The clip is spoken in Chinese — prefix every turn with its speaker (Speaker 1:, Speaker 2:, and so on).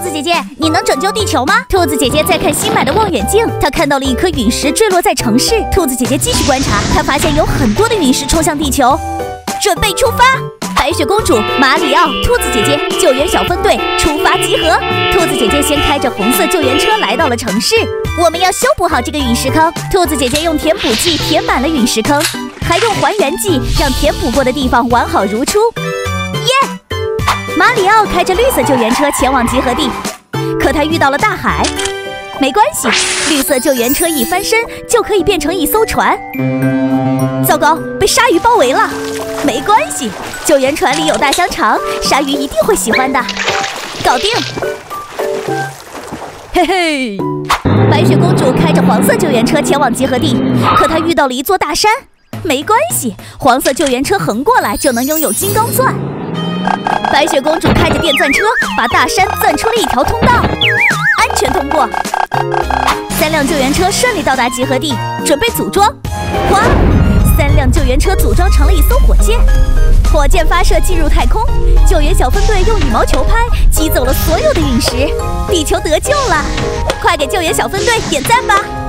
Speaker 1: 子姐姐，你能拯救地球吗？兔子姐姐在看新买的望远镜，她看到了一颗陨石坠落在城市。兔子姐姐继续观察，她发现有很多的陨石冲向地球，准备出发。白雪公主、马里奥、兔子姐姐救援小分队出发集合。兔子姐姐先开着红色救援车来到了城市，我们要修补好这个陨石坑。兔子姐姐用填补剂填满了陨石坑，还用还原剂让填补过的地方完好如初。耶！马里奥开着绿色救援车前往集合地，可他遇到了大海。没关系，绿色救援车一翻身就可以变成一艘船。糟糕，被鲨鱼包围了。没关系，救援船里有大香肠，鲨鱼一定会喜欢的。搞定！嘿嘿，白雪公主开着黄色救援车前往集合地，可她遇到了一座大山。没关系，黄色救援车横过来就能拥有金刚钻。白雪公主开着电钻车，把大山钻出了一条通道，安全通过。3辆救援车顺利到达集合地，准备组装。哇！3辆救援车组装成了一艘火箭，火箭发射进入太空。救援小分队用羽毛球拍击走了所有的陨石，地球得救了！快给救援小分队点赞吧！